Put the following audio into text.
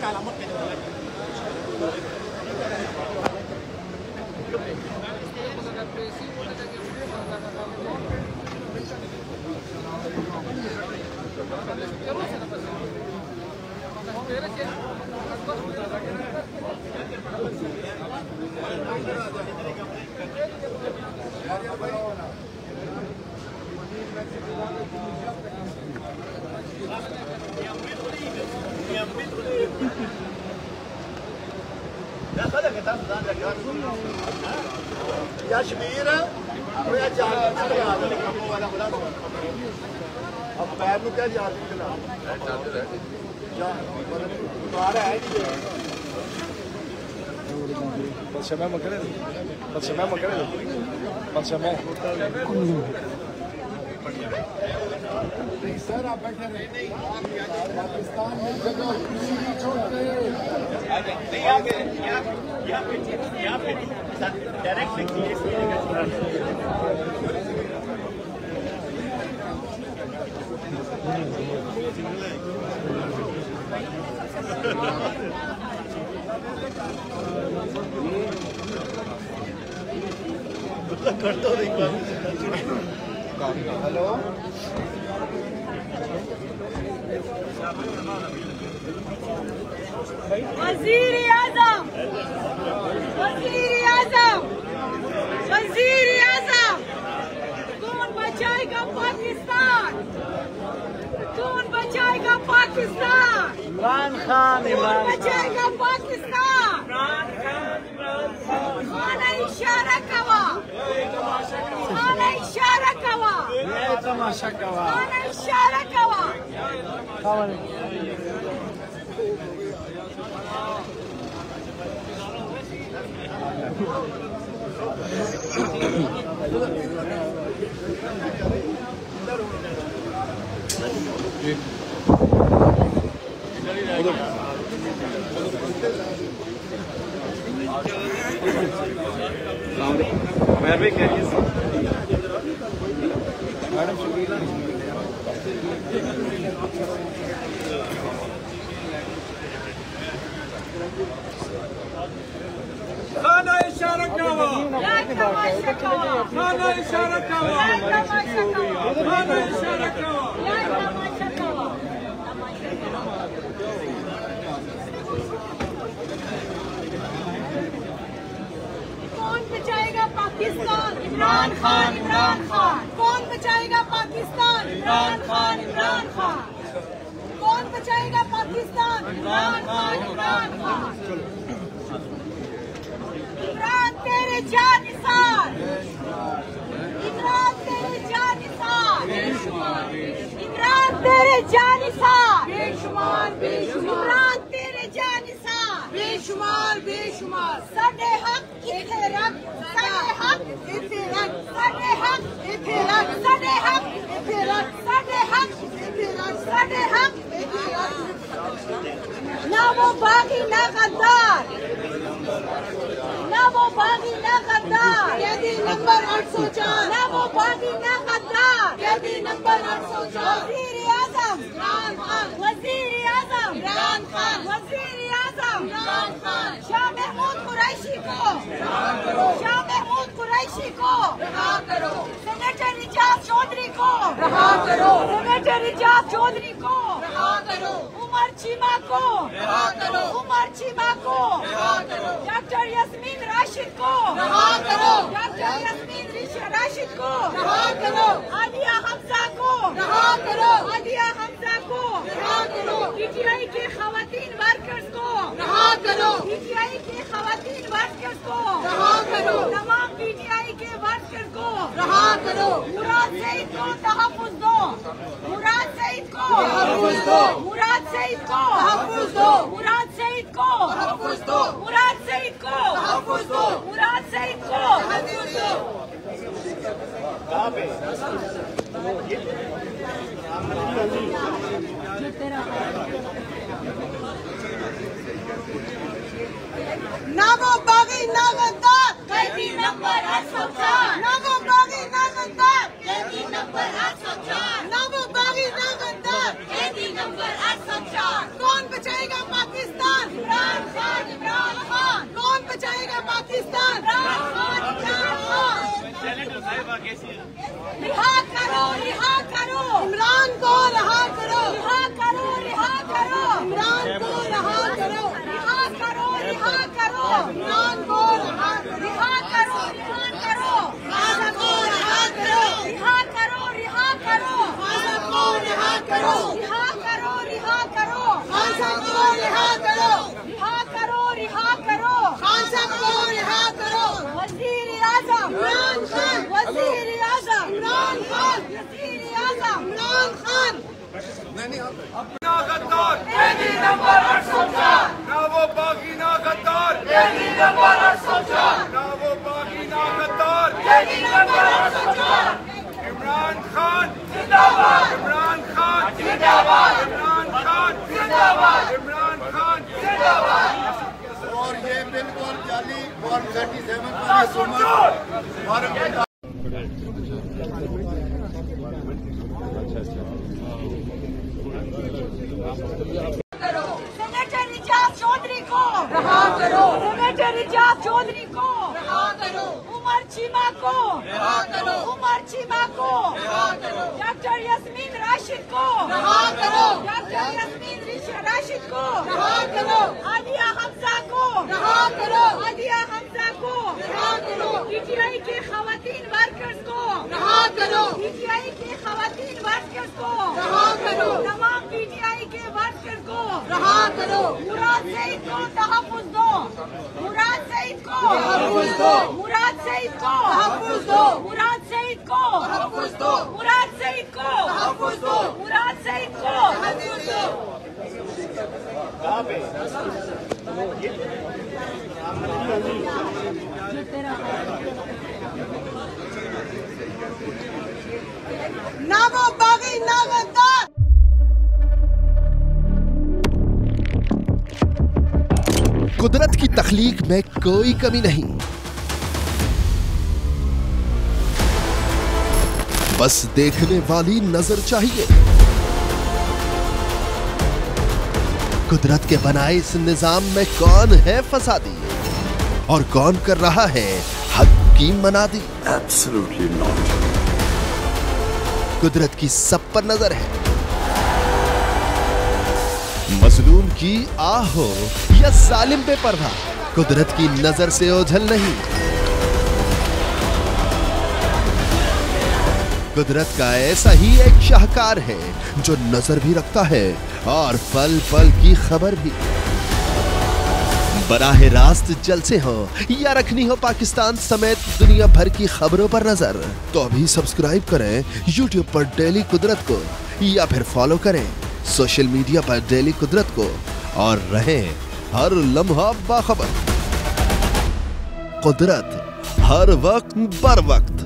या शबीर और या जाल चला दे वाला बोला अब पैर में क्या जाल चला जा बाहर है Patrzemy, mogę? Patrzemy. सर आप बैठे रहे पाकिस्तान में जगह किसी भी छोड़ते यहाँ पे डायरेक्ट करता हूँ एक बार हेलो वज़ीर आज़म कौन बचाएगा पाकिस्तान? इमरान खान कौन बचाएगा पाकिस्तान? खाना इशारा कवा तमाशा कवा खाना इशारा कवा मैं भी करिए मैडम शुक्रिया खाना इशारा कवा खाना इशारा कवा खाना इशारा कवा कौन बचाएगा पाकिस्तान? इमरान खान कौन बचाएगा पाकिस्तान? इमरान खान कौन बचाएगा पाकिस्तान? इमरान खान इमरान तेरे जानिसार इमरान तेरे जानिसार इमरान तेरे जानिसार इमरान तेरे जानिसार बेशुमार साडे हक इथे रख साडे हक इथे रख साडे हक इथे रख साडे हक इथे रख साडे हक इथे रख साडे हक इथे रख ना वो बागी ना गद्दार कैदी नंबर 804 ना वो बागी ना गद्दार कैदी नंबर 804 वज़ीर आज़म वज़ीर आज़म शाह महमूद कुरैशी को रहा करो सेनेटर रिजाज चौधरी को रहा करो उमर चीमा को रहा करो डॉक्टर यास्मीन राशिद को रहा करो रहा करो आलिया हमजा को रहा करो पीटीआई के खवातीन वर्कर्स को रहा करो तमाम पीटीआई के वर्कर्स को रहा करो मुराद सईद को तहफ़्फ़ुज़ दो मुराद सईद को ना वो बागी ना गद्दार कैदी नंबर 804 ना वो बागी ना गद्दार कैदी नंबर 804 ना वो बागी ना गद्दार कैदी नंबर 804। कौन बचाएगा पाकिस्तान? इमरान खान, इमरान खान। कौन बचाएगा पाकिस्तान? इमरान खान, इमरान खान। रिहा करो, रिहा करो इमरान को, रिहा करो, रिहा करो, रिहा करो इमरान को, रिहा करो, रिहा करो, रिहा करो इमरान को, रिहा करो, रिहा करो, रिहा करो गाजा को, रिहा करो, रिहा करो, रिहा करो गाजा को, रिहा करो, रिहा करो, रिहा करो गाजा को, रिहा करो, रिहा करो, रिहा करो गाजा को, रिहा करो। वज़ीर-ए-आज़म इमरान खान, वज़ीर-ए-आज़म इमरान खान, वज़ीर-ए-आज़म इमरान खान। ना गद्दार कैदी नंबर 804। ना वो बागी ना गद्दार कैदी नंबर 804। ना वो बागी ना गद्दार कैदी नंबर 804। इमरान खान जिंदाबाद, इमरान खान जिंदाबाद, इमरान खान जिंदाबाद, इमरान खान जिंदाबाद। और ये बिल्कुल जाली फॉर्म 37 पर हुकूमत सेनेटर इजाज चौधरी को रहा करो, सेनेटर इजाज चौधरी को रहा करो, उमर चीमा को रहा करो, उमर चीमा को रहा करो, डॉक्टर यास्मीन राशिद को रहा करो, डॉक्टर यास्मीन राशिद को रहा करो, आदिया हमजा को रहा करो, आदिया हमजा को रहा करो, पीटीआई के खवातीन वर्कर्स को रहा करो, पीटीआई के खवातीन वर्कर्स को रहा करो, तमाम पीटीआई के वर्कर्स को रहा करो, मुराद सईद को तहफ्फुज़ दो, मुराद सईद को तहफ्फुज़ दो, मुराद सईद को तहफ्फुज़ दो, मुराद सईद को तहफ्फुज़ दो, मुराद सईद को तहफ्फुज़ दो, मुराद सईद को तहफ्फुज़ दो। ना वो बागी ना गद्दार। कुदरत की तख्लीक में कोई कमी नहीं, बस देखने वाली नजर चाहिए। कुदरत के बनाए इस निजाम में कौन है फसादी और कौन कर रहा है हक की मनादी? Absolutely not. कुदरत की सब पर नजर है, मजलूम की आह हो या सालिम पे पर्दा, कुदरत की नजर से ओझल नहीं। कुदरत का ऐसा ही एक शाहकार है जो नजर भी रखता है और पल पल की खबर भी। बराहे रास्त जलसे हो या रखनी हो पाकिस्तान समेत दुनिया भर की खबरों पर नजर, तो अभी सब्सक्राइब करें YouTube पर डेली कुदरत को या फिर फॉलो करें सोशल मीडिया पर डेली कुदरत को और रहें हर लम्हा बाखबर। कुदरत हर वक्त बर वक्त।